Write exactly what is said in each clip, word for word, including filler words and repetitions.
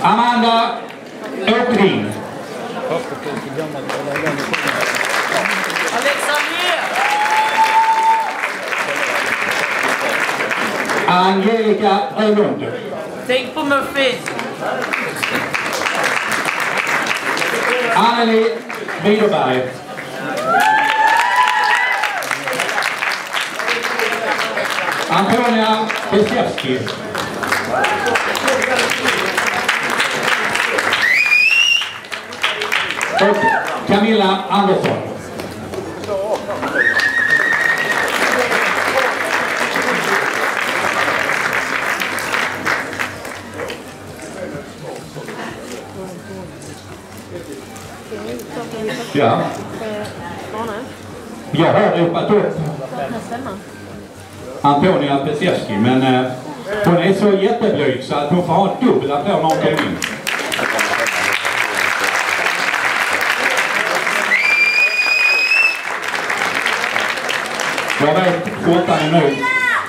Amanda Åkring. Alexander! Angelica Öhlund. Tänk på muffins. Anneli Widerberg. Antonia Bestevski. Och Camilla Andersson. Ja. Jag har ropat upp Antonia Bestevski, men eh, hon är så jätteblyg så att hon får ha dubbla på någon gång. Jag vet skjortan är nu.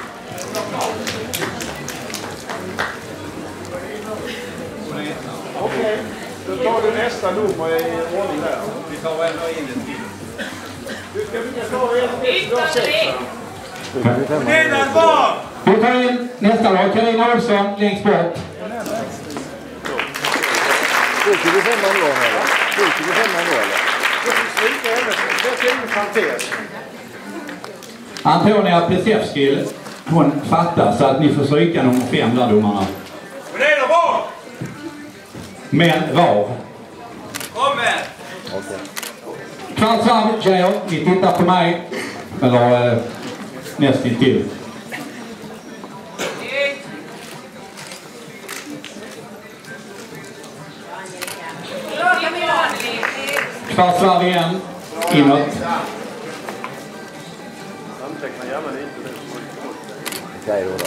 Okej, då tar du nästa nummer i ordning där. Vi tar ändå in det till. Du ska vi ta en Nedan var! Vi tar in nästa lag. Carina Olsson längst bort. tjugofem ändå eller? tjugofem ändå eller? Det finns lite ämne, det är ingen parentes. Antonia Bestevski, hon fattar så att ni får stryka nummer fem där, domarna. Men det är då var! Men var? Kommer! Kvartsvarv, tjejer, ni tittar på mig. Eller eh, nästintill. Kvartsvarv igen. Inåt. Anteckna gärna lite nu. Okej då då.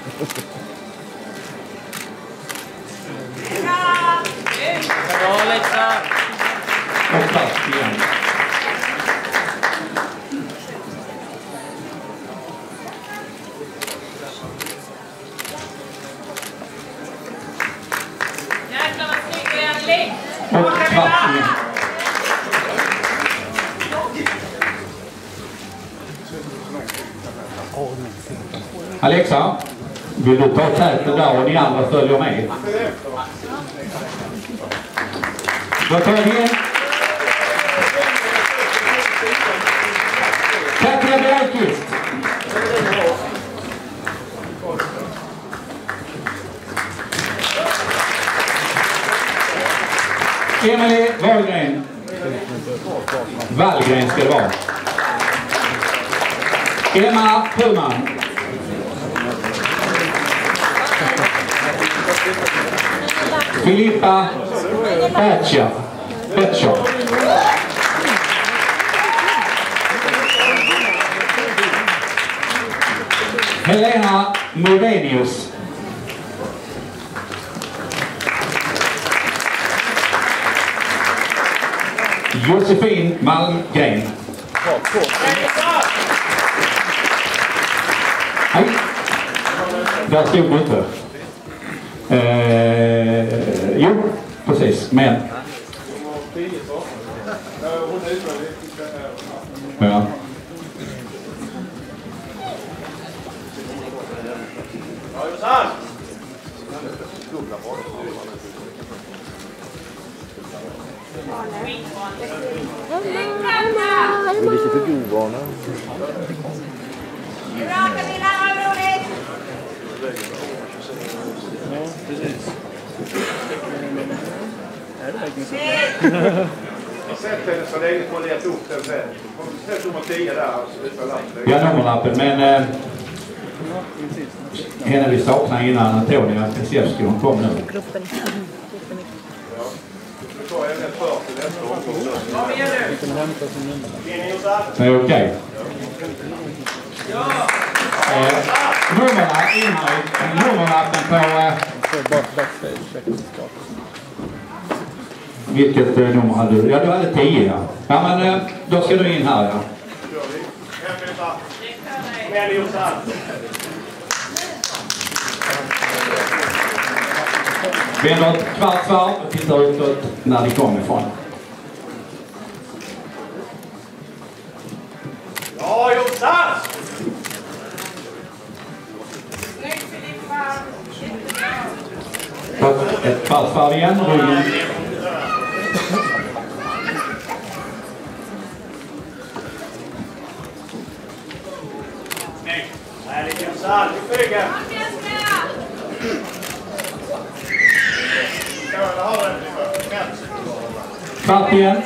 Bra Alexa! Och fast igen. Jäklar vad snygg det är, Anneli! Och fast igen. Alexa, vill du ta täten där och ni andra följer med? Då tar vi in Katja Bergqvist. Emelie Wahlgren. Wallgren ska det vara. Emma Pullman. Filippa Bertja. Bertja. Helena Modenius. Josefin Malmgren. Hej. Där stod det inte. Eh, jo, precis. Men. Ja. Det är lite för grovvana. Bra Camilla, vad roligt! Ja, precis. Är det verkligen så? Sätt henne så länge på att leta upp den sen. Sätt nummer tio där. Vi har nummerlappen, men eh, henne vi saknar innan Antonia Bestevski, hon kom nu. Det är okej. Eh, nummerna innan nummerlappen på eh, vilket eh, nummer hade du? Ja, du hade tio, ja. Ja, men eh, då ska du in här, ja. Vänder ett kvart varv och tittar utåt när de kommer ifrån. Ja, Jossan! Snyggt Filippa! Och ett kvart varv igen, ryggen. Härligt Jossan, du flyger! Kvart igen.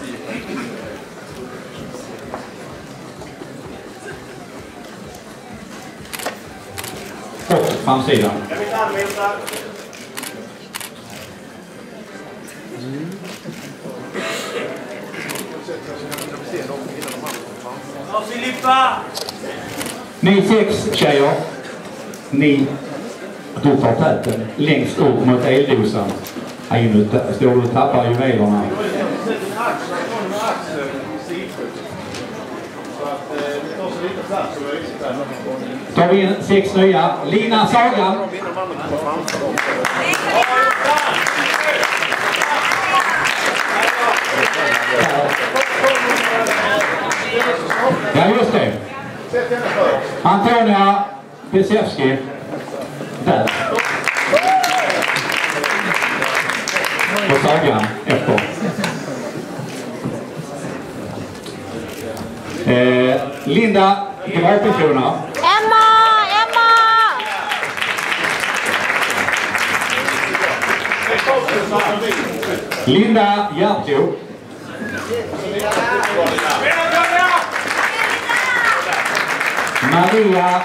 Och framsidan. Jag vill använda. Ja, Filippa! Ni sex tjejer, ni, du tar täten längst upp mot eldosan. Här inne står du och tappar juvelerna. Tar vi in sex nya. Lina Sagan. Ja, just det. Antonia Besevski. Där. Och Sagan efter. Eh, Linda Gravpersona. Emma! Emma! Linda Hjärtlo. Maria.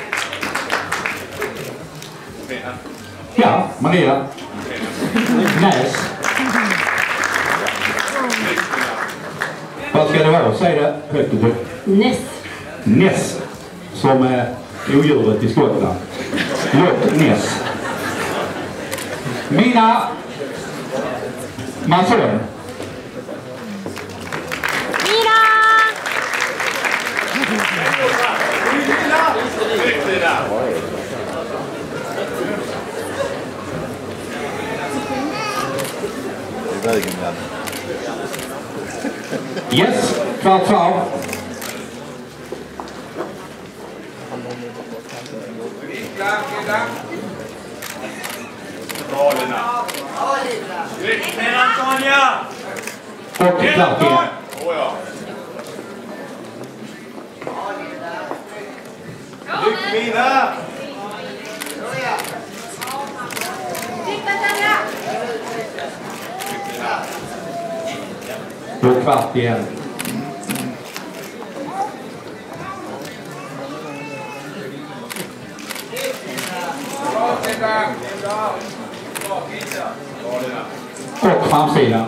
Ja, Maria. Näs. Vad ska det vara? Säg det högt och högt. Ness. Ness. Som är odjuret i Skottland. Loch Ness. Mina Mansson. Mina! I vägen med. Yes, kvart kvar. Men Antonia! Och klart igen. Åh ja. Lyckvina! Titta Tanja! Och kvart igen. Och framsidan.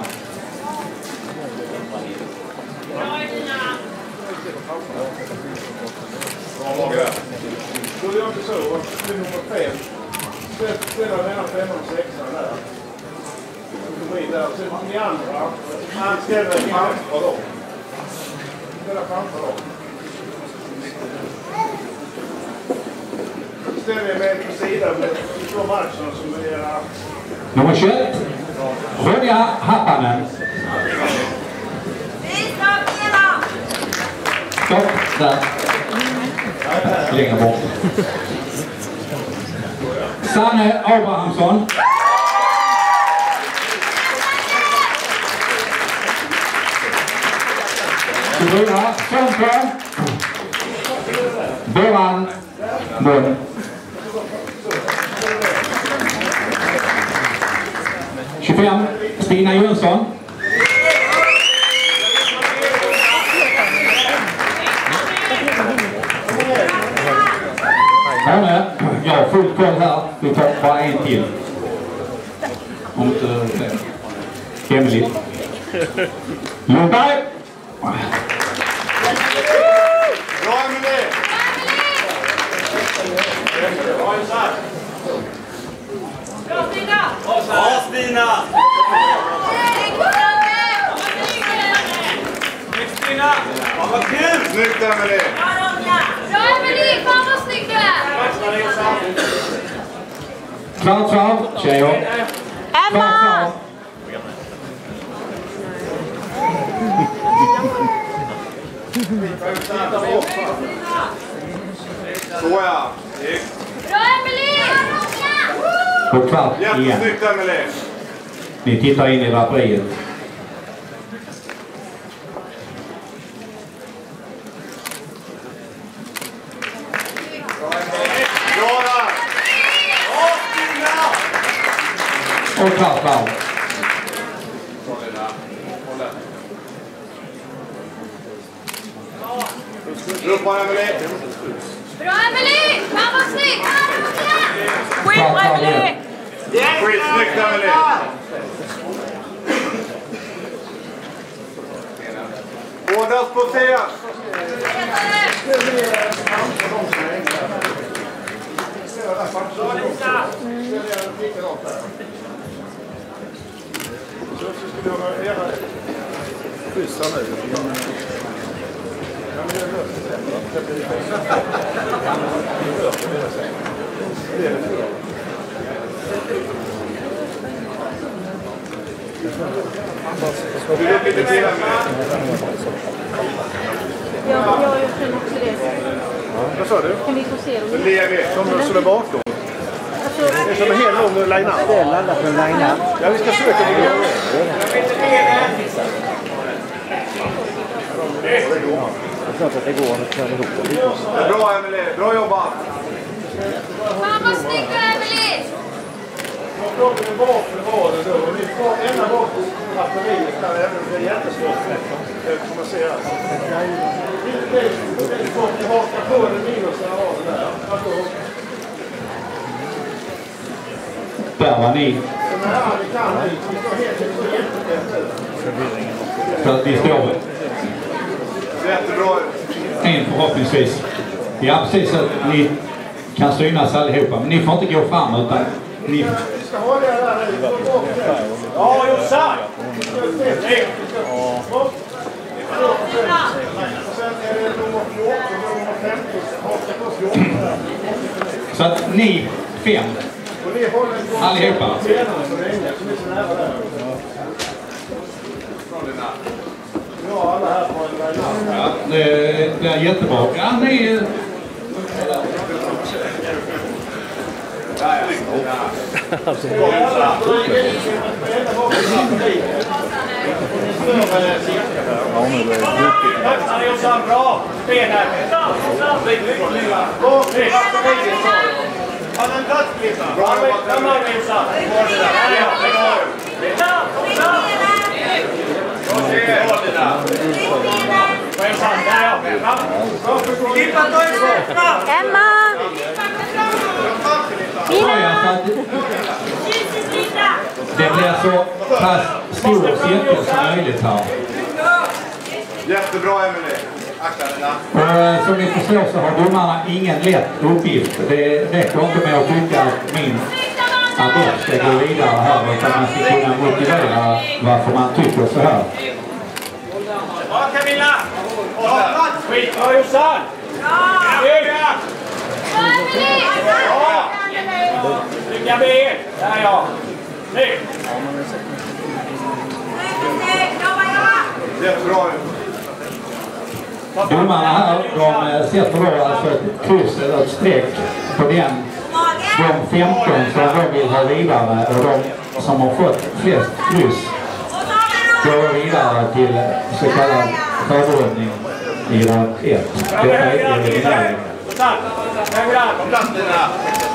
Skulle jag inte så, det är nummer fem. Spelar mellan femman och sexan där. Du kommer in där och sen ni andra. Han ställer framför dem. Ställer framför dem. Ställer er med på sidan med två matcherna som är era... Nummer tjugoett. Ronja Happanen. Stopp där. Längre bort. Sanne Abrahamsson. tjugofyra. Sönström. Boran Mun. tjugofem. Stina Jönsson. Hörne, jag har fullt koll här. Vi tar bara en till. Om inte det. Hemligt. Lundberg. Bra Emelie! Bra Jossan! Bra Stina! Bra Stina! Snyggt Stina! Ja, vad kul! Snyggt Emelie! Bra Emelie! Fan vad snygg du är! Klart varv, tjejer. Emma! Såja. Bra, Emelie! Och kvart igen. Jättesnyggt, Emelie. Ni tittar in i draperiet. Bra där. Bra, Stina. Och kvart varv. Upp på Emelie. Bra, Emelie! Fan vad snyggt! Skitbra, Emelie! Skitsnyggt, Emelie. Hårdast på scen. Skjutsar nu. Vill du upp lite till, Emelie? Ja, jag känner också det. Vad sa du? Kan vi få se dem? Levi. De som är bakom. Det är som en hel lång line-up. Det är alla på line-up. Ja, vi ska söka på det. Det är klart att det går att köra ihop det lite. Bra, Emelie. Bra jobbat. Fan vad snyggt, Emelie! De kommer bakför raden då. Och ni får ända bak på batteriet där, även om det är jättesvårt. Det kommer man se här. Det är svårt att haka på den minus där raden där. Där var ni. Så nära vi kan nu. Vi står helt jättebäst. Så att ni står Jättebra. en förhoppningsvis. Ja, precis så att ni kan synas allihopa. Men ni får inte gå fram utan ni... Vi ska ha det där nu. Ja, Jossan. Och sen är det nummer fjorton och nummer femton. Haka på fjorton här. Så att ni fem, Och ni håller en gång allihopa. senare så länge. Så ni är så nära där. Ja, alla här på en line-up. Ja, det, det är jättebra. Ja, ni... Bra. Benen. Han är en dödsklippa. Bra jobbat. Emma! Mina! Det blir så pass stor cirkel som möjligt här. Jättebra, Emelie. Akta den där. Och eh, som ni förstår så har domarna ingen lätt uppgift. Det räcker inte med att tycka att min adept ska gå vidare här, utan man ska kunna motivera varför man tycker så här. Ja, Camilla. Skitbra, Jossan. Ja. Lycka med. Där ja. Nu. Jättebra. Domarna här, de sätter då alltså ett kryss eller ett streck på den, de femton som de vill ha vidare, och de som har fått flest kryss går vidare till så kallad förberedning i rad ett. Detta är eliminering. Kom plats Lina.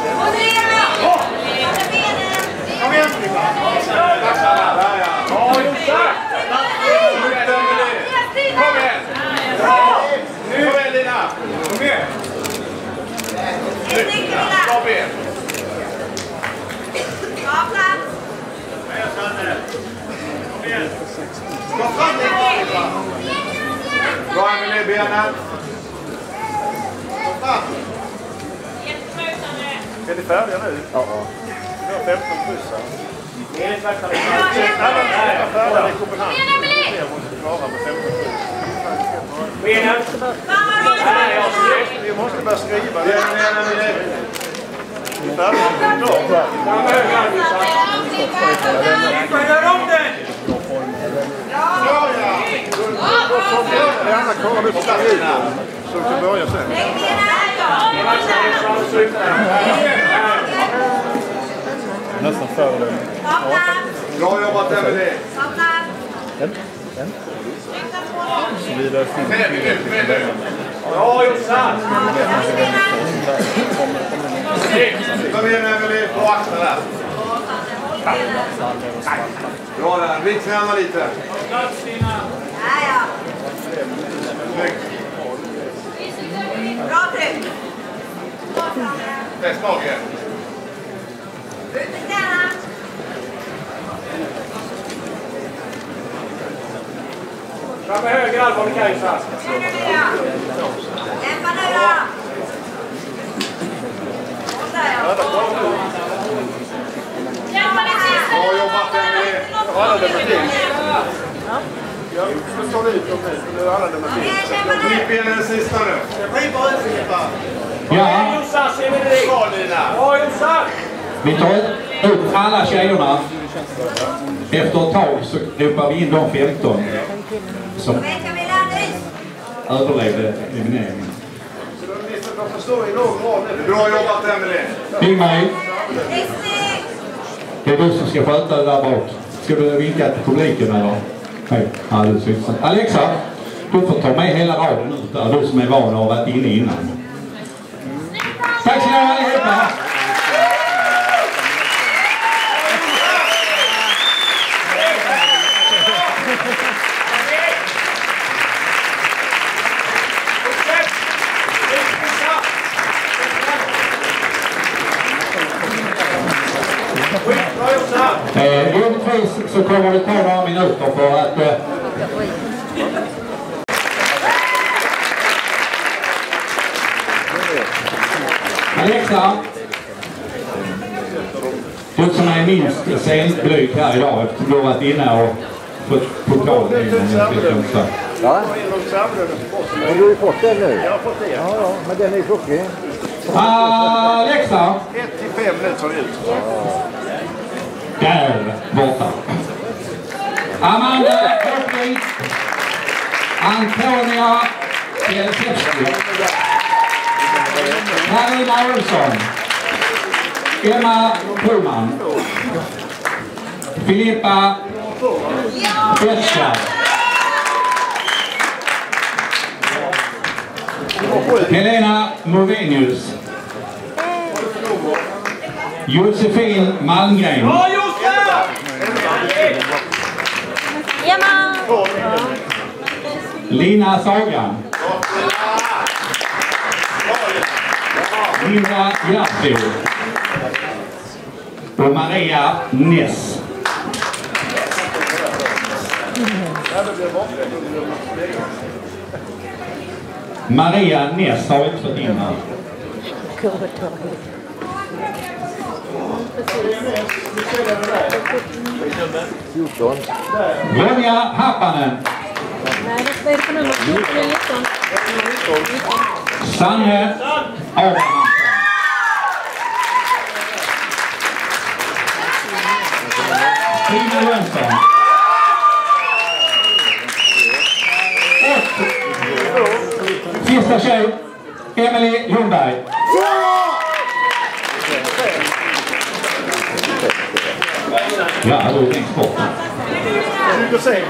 Kom igen. Där ja. Ja, Jossan. Kom igen. Bra. Nu kom igen Lina. Kom igen. Bra ben. Kom igen. Kom fram Lina. Bra Emelie, benen. Kom fram. Är ni färdiga nu? Ja. Vi har femton plus här. Alla är färdiga i Köpenhamn. Vi klara med femton plus. Vi måste börja skriva. Benen, Emelie. Så vi börjar sen. Nästan före det. Bra jobbat där med det. En. En. Så vidare. Bra Jossan! Kom igen Emelie, på axeln där. Bra där, vi tränar lite. Bra tryck! Bäst mage. Ut med knäna! Fram med höger arm om Kajsa. Dämpa nu då! Och där ja. Dämpa det sista! Bra jobbat Emelie. Ja, alla det med till. Ja, så står det ut om det. Nu alla det med till. Klipp in den sista nu. Ja, Jossan, ser vi det? Bra Lina. Bra Jossan! vi tar ut alla tjejerna. Efter ett tag så ropar vi in de femton som överlevde elimineringen. Bra jobbat Emelie. Ingmar, det är du som ska sköta det där bak. Ska du vinka till publiken eller? Nej, alldeles utsatt. Alexa, du får ta med hela raden ut där, du som är van och har varit inne innan. Tack så mycket allihopa! Eh, givetvis så kommer det ta några minuter för att eh, Alexa, du som är minst senblyg här idag eftersom du har varit inne och fått pokalen in. Ja. Men du har ju fått den nu. Jag har fått det. Ja, ja. Men den är ju tråkig. Alexa! ett till fem nu tar det ut. Där borta. Amanda Hopping. Antonia Jelczewski. Karina Olsson. Emma Pullman. Filippa Betschar. Helena Movenius. Josefin Malmgren. Bra Jossan! Emma! Lina Sagan. Linda Järfjord. Och Maria Ness. Maria Ness har också fått in här. fjorton. Ronja Happanen. Nej, vad är det för nummer? fjorton. Sanne Abrahamsson. Stina Jönsson. Och sista tjej, Emelie Lundberg. Ja, då är det längst bort. tjugosex.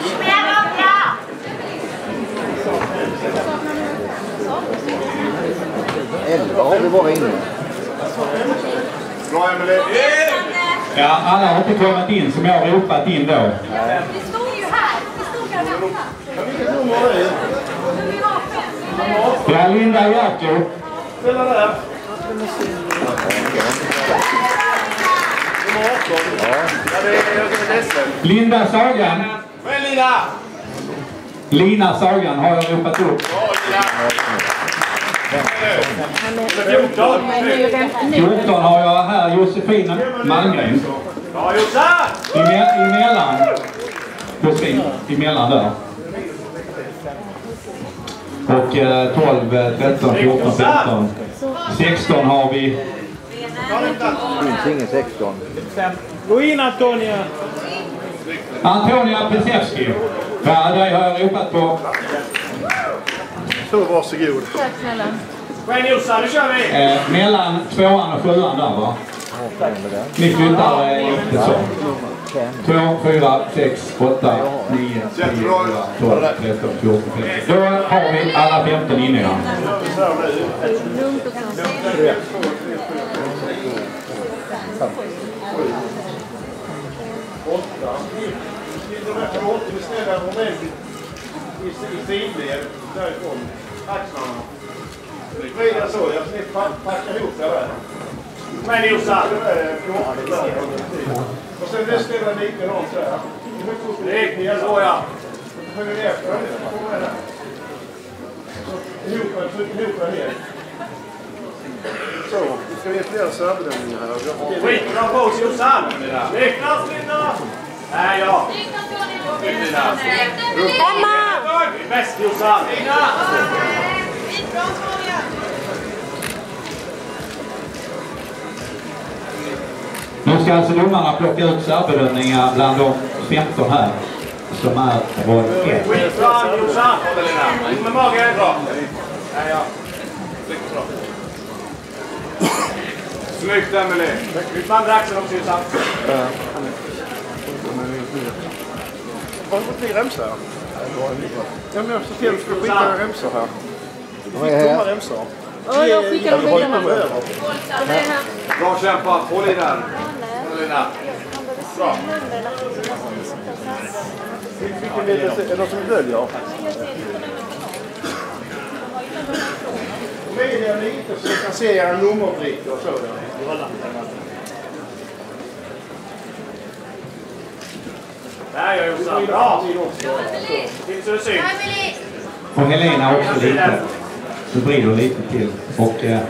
elva har vi bara inne. Bra Emelie. Ja, alla har inte kommit in som jag har ropat in då. Det stod ju här. Det stod här hemma. Vilket nummer är det? Ja, Linda Järfjord. Ställa där. Nummer arton. Ja, det är jag är ledsen. Linda Sagan. Men Lina! Lina Sagan har jag ropat upp. Bra Lina! fjorton. fjorton har jag här Josefin Malmgren. Bra Jossan! I emellan. Josefin, emellan där. Och eh, tolv, tretton, fjorton, femton. sexton har vi Finns ingen sexton. Gå in Antonia! Antonia Pesevski. Ja, det har jag ropat på. Så varsågod. Tack snälla. Kom igen Jossan, nu kör vi! Eh, mellan tvåan och sjuan där va? Ni flyttar eh, inte så. två, fyra, sex, åtta, nio, tio, tolv, tretton, fjorton, femton. Då har vi alla femton inne här. Lugnt och kanske. Åtta. Vi ställer moment i sidled därifrån. Axlarna. Vrida så, jag ska packa ihop det där. Kom igen Jossan! Och sen det ställer likadant så här. Det är så ja. Så följer vi efter det. Så ihop den ner. Så, nu ska vi ge fler sörbedömningar här. Skitbra på oss Jossan! Lycklas Linda! Nej ja. Emma! Bäst Jossan! Nu ska alltså domarna plocka ut särbedömningar bland de femton här som är roll ett. Skitbra Jossan! In med magen! Bra! Nej ja. Bra. Snyggt Emelie! Ut med andra axeln också Jossan! Har du fått bli remsor? Ja, men jag ska till att skicka remsor här. Vad är Tomma det? remsor. Åh, jag skickar dem bilarna. De är över. De är här. Bra kämpat! Håll i där! Håll i där! Bra! Vilken lite, är det något som döljer? Media lite så jag kan se era nummerbrickor och så. Där gör Jossan! Bra! Till så det syns! Och Helena också lite. Så vrider lite till. Och eh,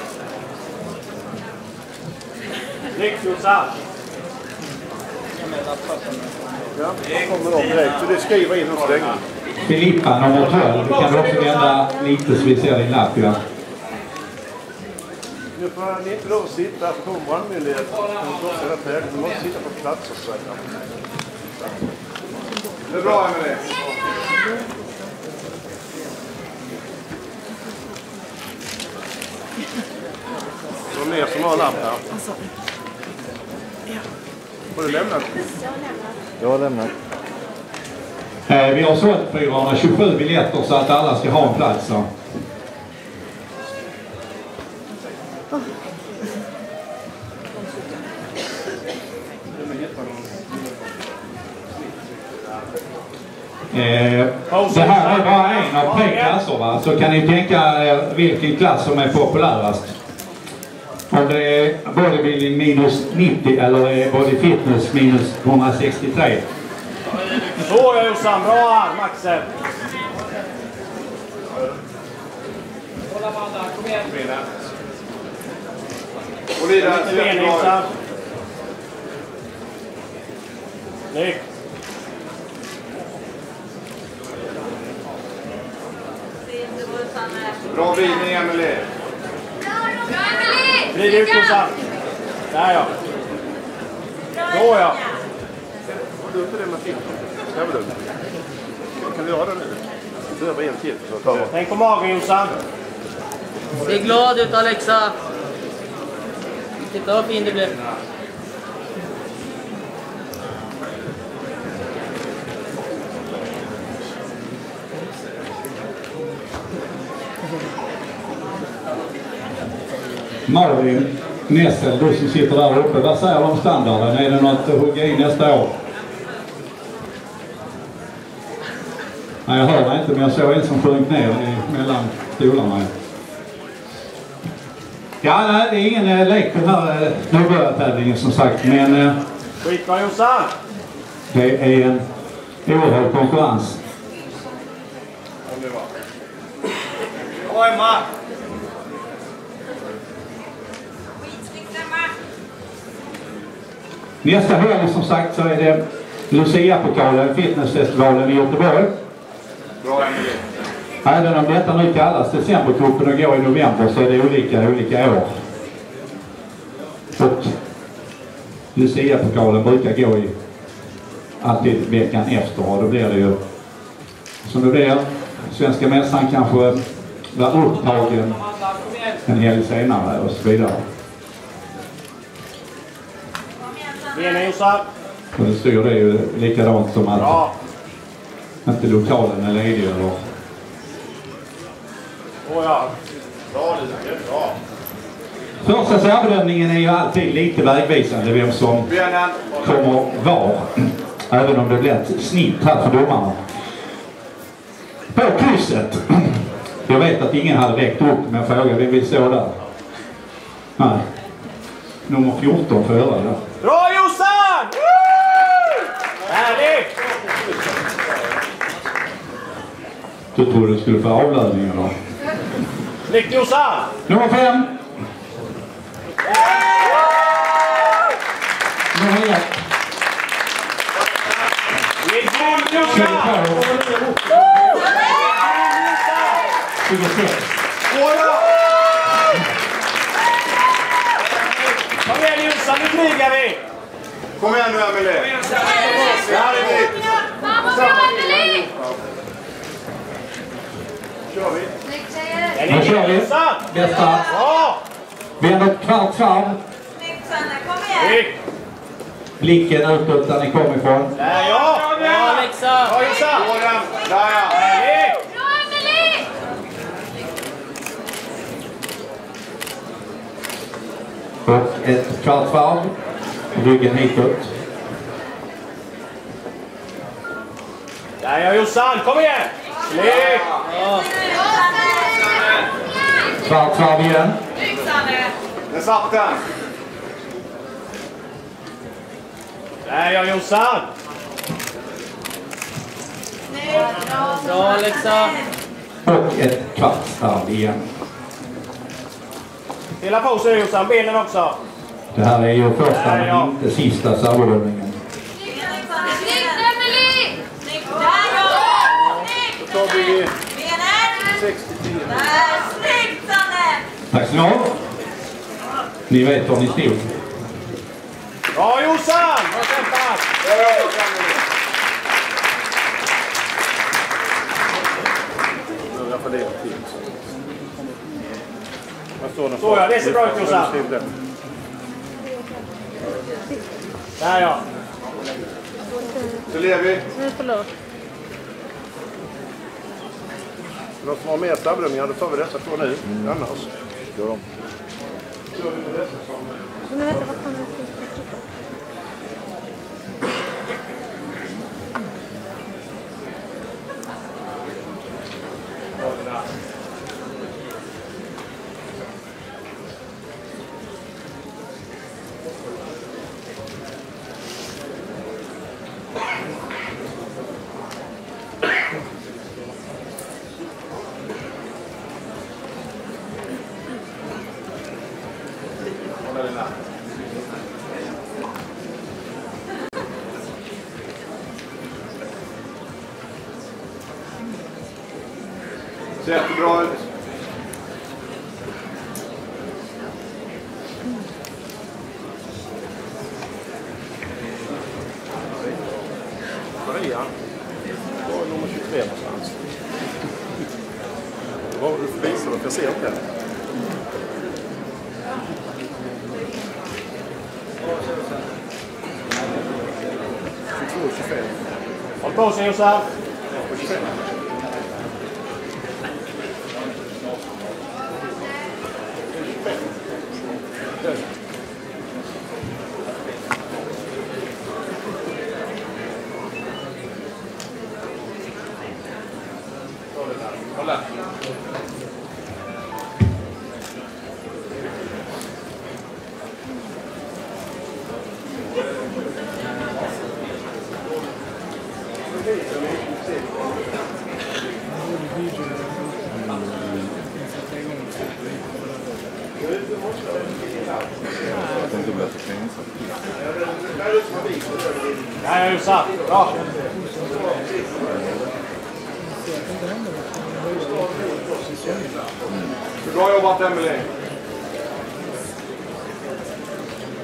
Snyggt Jossan! Ja, då kommer de direkt. Så det skriver in hos länge. Filippa nummer tolv. Kan du också vända lite så vi ser din lapp. Ja. Nu får ni inte lov att sitta på brandmyndigheten. Ni måste sitta på platser. Så här. Det är bra Emelie! Så mer som har lapp här. Har du lämnat? Jag har lämnat. Eh, vi har sålt fyrahundratjugosju biljetter så att alla ska ha en plats. Så. Eh, det här är bara en av tre klasser va? Så kan ni tänka er vilken klass som är populärast. Om det är bodybuilding minus nittio eller är body fitness minus hundrasextiotre. Så ja Jossan, bra arm Axel! Hålla varandra, kom igen! Och det är Lite ben Jossan! Snyggt! bra vridning Emelie. Vrid ut Jossan! Där ja! Så ja! Har du inte det med film? Kan du göra det nu? Du behöver en till. Så tar Tänk på magen Jossan! Se glad ut Alexa! Titta vad fin det blev. Marvin Nessel, du som sitter där uppe, vad säger du om standarden? Är det något att hugga in nästa år? Nej, jag hör inte, men jag såg en som sjönk ner i, mellan stolarna. Ja, nej, det är ingen eh, lek den här nybörjartävlingen som sagt, men eh, Skitbra Jossan! det är en oerhörd konkurrens. Bra Emma! Nästa helg som sagt så är det Lucia-pokalen, fitnessfestivalen i Göteborg. bra Emelie. Även om detta nu kallas decembercupen och går i november så är det olika olika år. Och Lucia-pokalen brukar gå i alltid veckan efter, och då blir det ju som det blir. Svenska mästaren kanske var upptagen en helg senare och så vidare. Benen Jossan. Och det styr det ju likadant som att Bra. inte lokalen är ledig eller... Åh ja. Bra Lucia, bra. Första särbedömningen är ju alltid lite vägvisande vem som Benen. kommer var. Även om det blir ett snitt här för domarna. På krysset. Jag vet att ingen hade räckt upp, men jag frågar vem vill stå där? Nej. Nummer fjorton för öra där. Bra Jossan! Härligt! Du trodde du skulle få avlöning eller? Snyggt Jossan! Nummer fem. Nummer ett. Snyggt Jossan! tjugosex. Kom igen Jossan, nu krigar vi! Kom igen nu Emelie. Det här är ditt. Vamos, Emelie! Kör vi. Snyggt tjejer! Nu kör vi. Jossan! Bästa. Bra! Vi har ett kvart varv. Snyggt Sanna, kom igen! Snyggt! Blicken utåt där ni kommer ifrån. Där ja! Bra Alexa! Bra Jossan! Där ja. Härligt! Bra Emelie! Och ett kvart varv. Ryggen hitåt. Där ja Jossan, kom igen! Snyggt! Kvart varv igen. Snyggt Sanna! Den satt den. Där ja Jossan! Snyggt! Bra Alexa! Och ett kvart varv igen. Hela på sig Jossan, benen också. Det här är ju första Där, ja. men inte sista särbedömningen. Snyggt Emelie! Snyggt! Där ja! Snyggt! Då tar vi Benen! sextio tio. Där! Snyggt Sanna! Tack så mycket. Ni vet var ni stod. Bra Jossan! Bra kämpat! Jag får det till. Så ja, det ser bra ut Jossan. Där ja. Så lever vi. Nej, förlåt. Någon som har mer snabbdömningar, då tar vi dessa två nu. Annars. Gör de. Men vänta, vad fan är det? Ser jättebra ut. Maria. Var är nummer tjugotre någonstans? Vad har du för visor? Jag ser inte. tjugotvå tjugofem. Håll på sig Jossan. Kolla. Jag tänkte bli för fängelse. Ja, ja Jossan. Bra. Bra jobbat Emelie.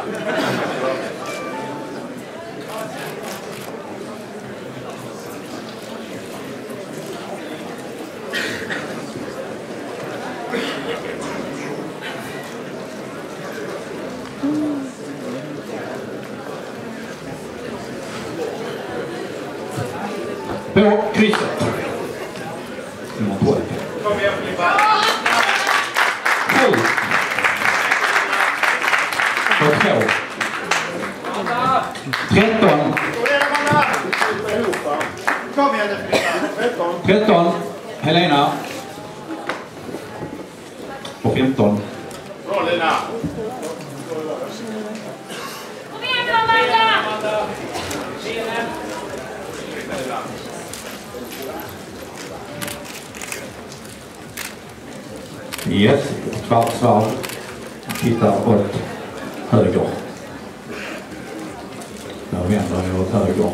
På krysset. Nummer tolv. Kom igen, Filippa. Sju. Och två. Tretton. Kom igen nu, Filippa. Tretton. Helena. Och femton. Bra, Lina. Kom igen nu, Amanda! Yes, kvartsvarv. Tittar åt höger. Där vänder jag åt höger.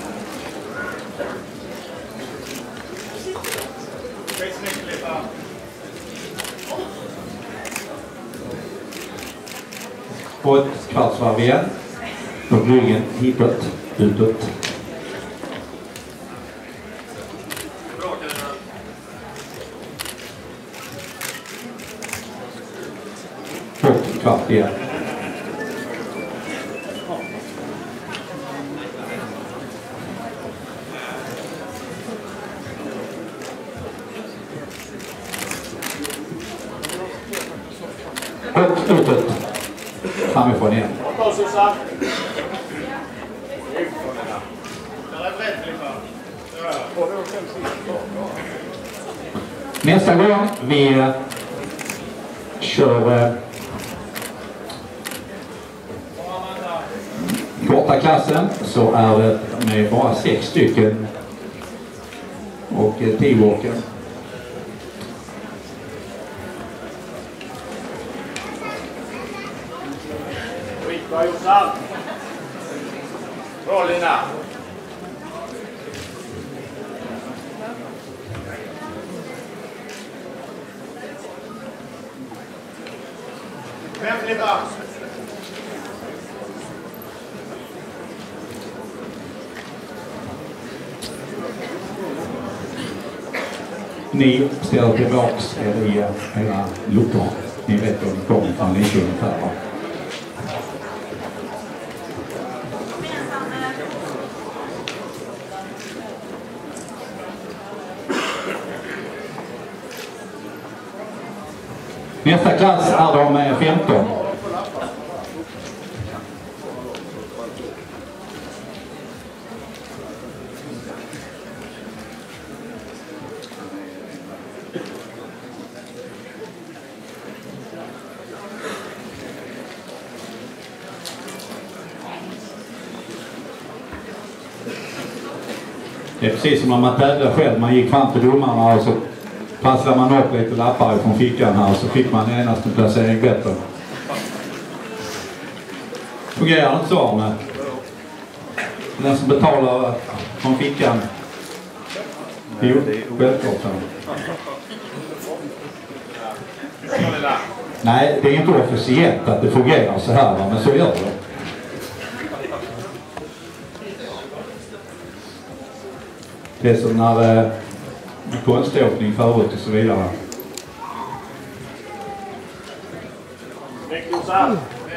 På ett kvartsvarv igen. Och ryggen hitåt, utåt. Och kvart igen. Och utåt. Framifrån igen. Ta Susanne. Där är brett, Filippa. Nästa gång vi uh, kör uh, korta klassen så är det med bara sex stycken och uh, teamworken. Skitbra, Jossan. Bra, Lina. Vem, Filippa? Ni ställer tillbaks er i era luckor. Ni vet om ni kommer från lite ungefär. Nästa klass är de femton. Det är precis som när man tävlar själv. Man gick fram till domarna och så passade man upp lite lappar från fickan här och så fick man endast en placering bättre. Fungerar inte så med den som betalar från fickan? Jo, självklart. Nej, det är inte officiellt att det fungerar så här, men så gör det. Det är som när eh, konståkning förut och så vidare. Snyggt, Jossan.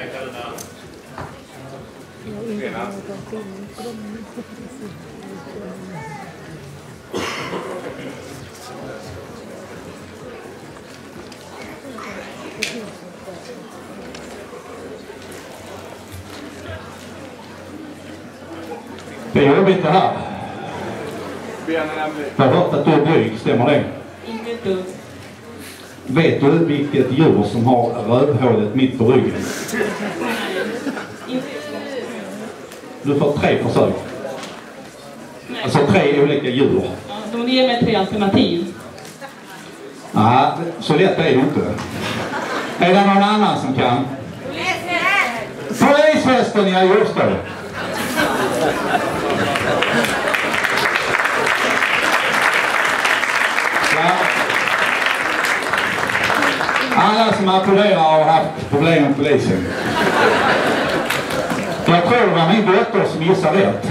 Det är jobbigt det här. Benen är Jag har hört att du är blyg, stämmer det? Inget dumt. Vet du vilket djur som har rövhålet mitt på ryggen? Du får tre försök. Alltså tre olika djur. Ja, de ger mig tre alternativ. Nej, så lätt är det inte. Är det någon annan som kan? Polishästen, ja just det. Ja. Alla som applåderar har haft problem med polisen. Jag tror det var min dotter som gissade rätt.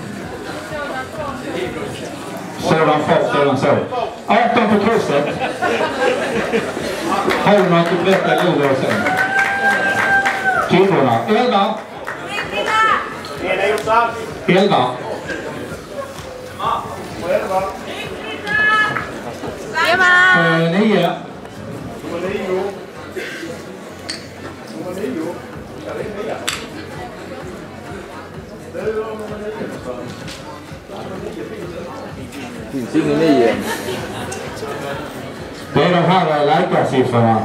Sådan fart, sådan så. arton på krysset. Har du något att berätta Luleå sen? Killarna. elva. elva. Jajamän! nio. Nummer nio. Nummer nio. Ja, det är nia. Det är nummer nio. Finns ingen nio. Det är de här läkarsiffrorna.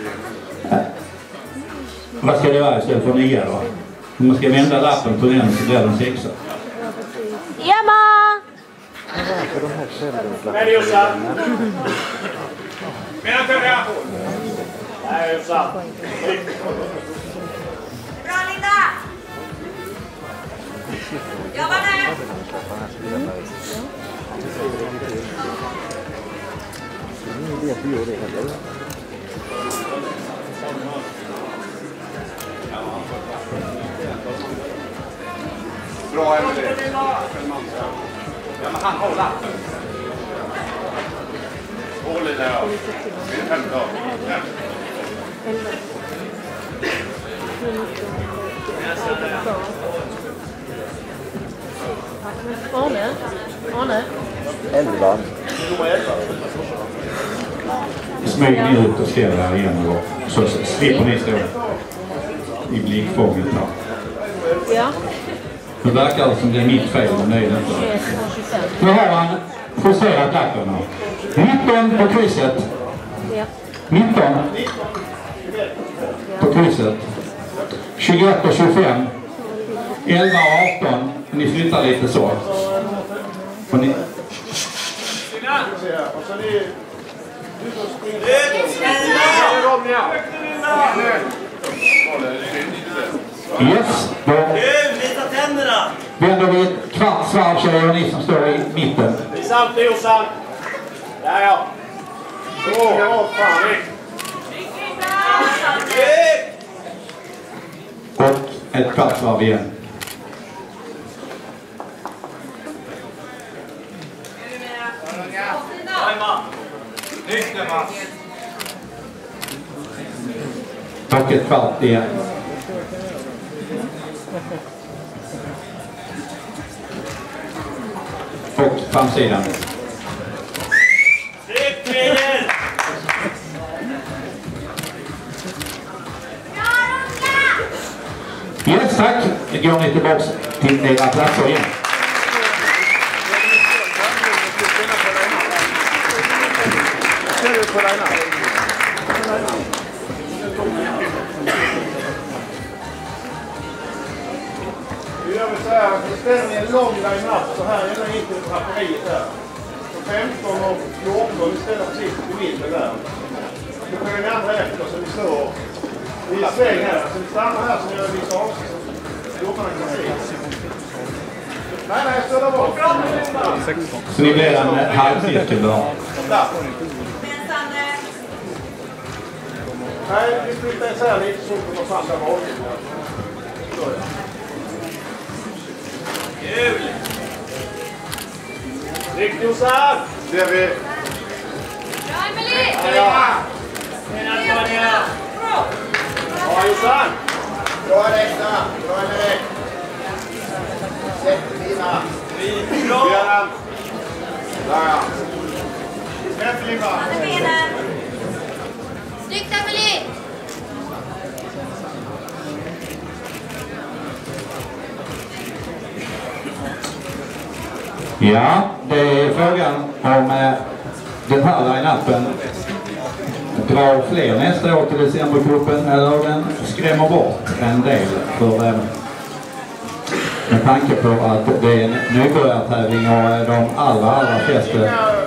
Vad ska det vara istället för nio då? Om man ska vända lappen på den så blir den sexa. Jajamän! Men Jossan. Men jag tar det. Nej, Jossan. Bra Linda! Jobba nu! Ingen vet hur gör det heller. Bra Emily. Ja, men han har lappen. Håll i det här. Det är femton. Arne? Arne? elva. Smyg ni ut och ställ där igen och så slipper ni stå i blickfånget här. Ja. Det verkar som det är mitt fel, men det är det inte. Nu har han justerat lapparna. nitton på krysset. Ja. nitton på krysset. tjugoett och tjugofem. elva och arton. Ni flyttar lite så. Och ni... Yes, då vänder vi ett kvarts varv, tjejer, och ni som står i mitten. Det är sant, det är sant. Där ja. Så, ja, fan. Och ett kvarts varv igen. Och ett kvart igen. Och framsidan. Yes, tack. Nu går ni tillbaka till era platser igen. Jag vill säga att vi ställer en lång line-up så här ända in till draperiet där. Så femton och fjorton, vi ställer precis i mitten där. Då kommer vi andra efter så vi står i sväng här. Så vi stannar här så gör vi vissa avsnitt. Domarna kan se. Nej, nej, ställa bort. Så ni blir en halvcirkel då. Nej, vi flyttar isär lite så kommer fram där bakom. Så ja. Kul! Riktigt Jossan! Ser vi. Bra Emily! Ja! Ja, Jossan! Bra räkna! Bra Emily! Sätt dina! Bra! Där ja! Släpp Limba! Hade benen! Snyggt Emily! Ja, det är frågan om eh, den här line-upen drar fler nästa år till decembergruppen eller den skrämmer bort en del för eh, med tanke på att det är en nybörjartävling och de allra allra flesta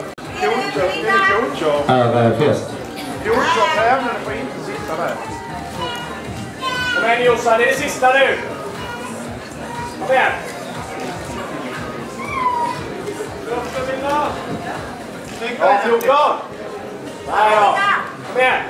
är eh, fest. Jordkörtävlingen får inte sitta där. Kom igen Jossan, det är det sista nu! Kom igen! Ja, fjorton! Där ja! Kom igen!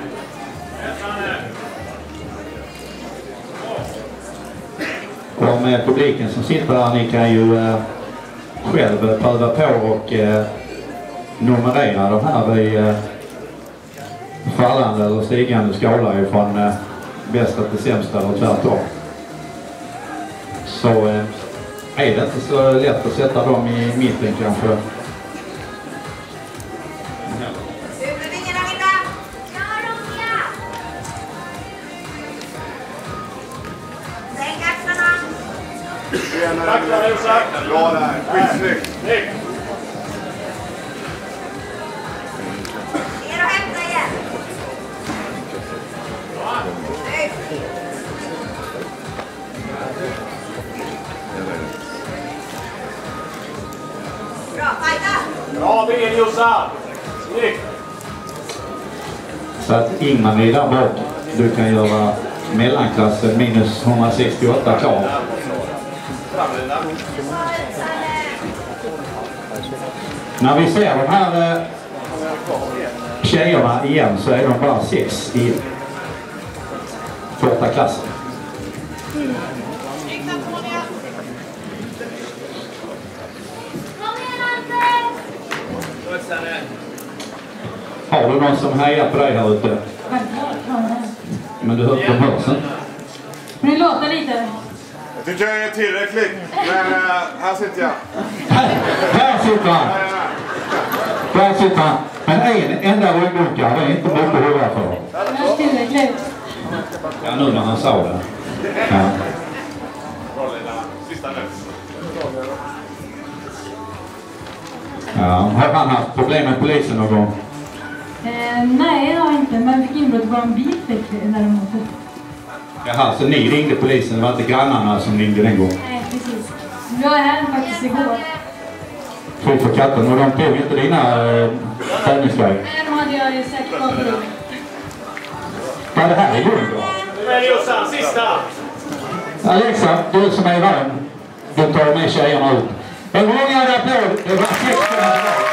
Och med publiken som sitter där, ni kan ju eh, själv pröva på och eh, numrera de här i eh, fallande eller stigande skala ifrån eh, bästa till sämsta eller tvärtom. Så eh, är det inte så lätt att sätta dem i mitten kanske. Tack för Elsa. Bra där. Skitsnyggt. Snyggt. Ner och hämta igen. Bra, fajta. Bra ben Jossan. Snyggt. Så att Ingman är där bak. Du kan göra mellanklassen minus hundrasextioåtta klar. När vi ser de här eh, tjejerna igen så är de bara sex i första klassen. Har du någon som hejar på dig här ute? Men du hör på hörseln. Vill du låta lite? Jag tycker jag är tillräckligt. Men uh, här sitter jag. Här sitter han. Där sitter han. Men en enda ryggdunkare, det är inte mycket att hålla för. Det är tillräckligt. Ja, nu när han sa det. Ja. Sista nu. Ja, har han haft problem med polisen någon gång? Eh, nej, det har jag inte. Men vi fick inbrott på en bil fick vi när de åkte. Jaha, så ni ringde polisen, det var inte grannarna som ringde den gången? Nej, precis. Vi var här faktiskt igår. Tro för katten, och de tog inte dina äh, tävlingsväg? Nej, de hade jag säkert kvar på dem. Ja, det här är lugnt då. Men Jossan, sista. Alexa, du som är vän, du tar med tjejerna ut. En gång applåd, det var sex